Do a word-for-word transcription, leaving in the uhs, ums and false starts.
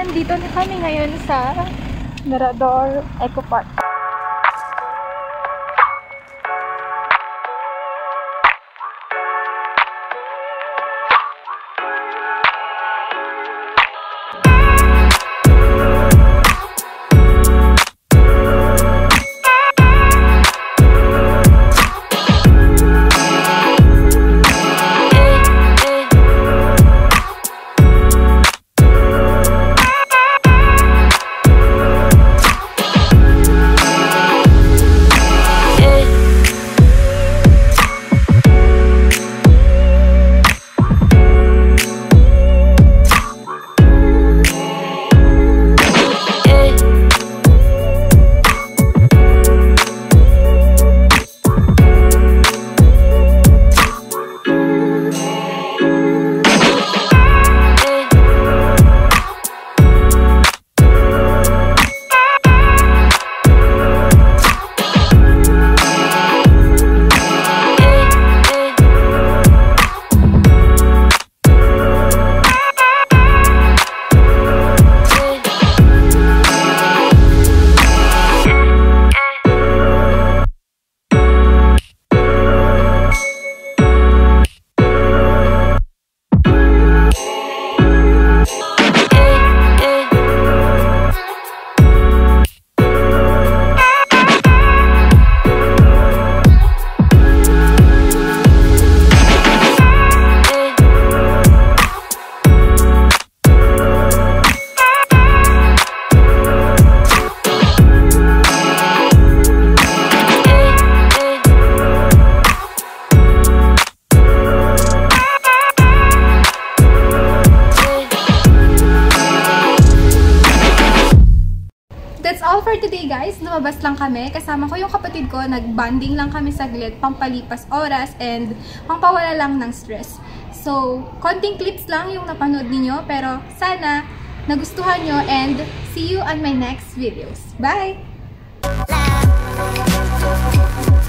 nandito na kami ngayon sa Mirador Eco Park. That's all for today, guys. Lumabas lang kami. Kasama ko yung kapatid ko. Nag-bonding lang kami saglit, pampalipas oras, and pampawala lang ng stress. So, konting clips lang yung napanood ninyo, pero sana nagustuhan nyo, and see you on my next videos. Bye!